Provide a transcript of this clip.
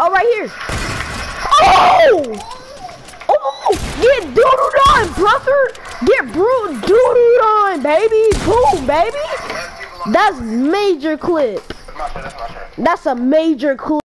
Oh, right here. Oh! Oh! Get doodled on, brother! Get doodled on, baby! Boom, baby! That's major clip. That's a major clip.